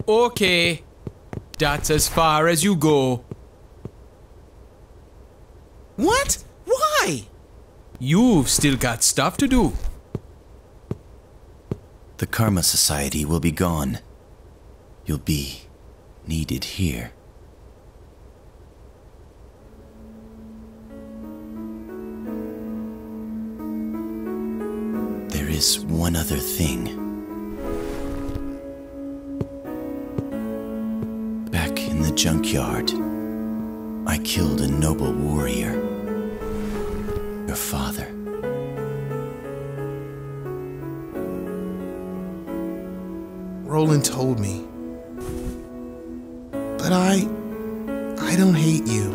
Okay. That's as far as you go. What? Why? You've still got stuff to do. The Karma Society will be gone. You'll be needed here. There is one other thing. Back in the junkyard, I killed a noble warrior. Your father. Roland told me. But I don't hate you.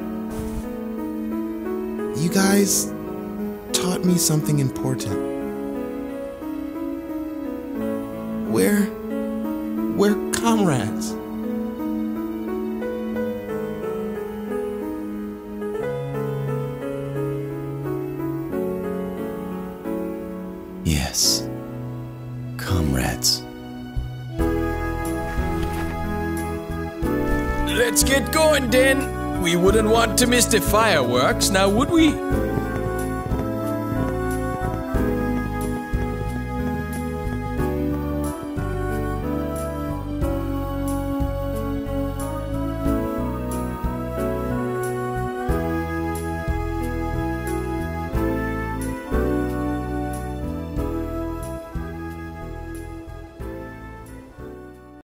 You guys taught me something important. We're comrades. Yes, comrades. Let's get going then. We wouldn't want to miss the fireworks, now would we?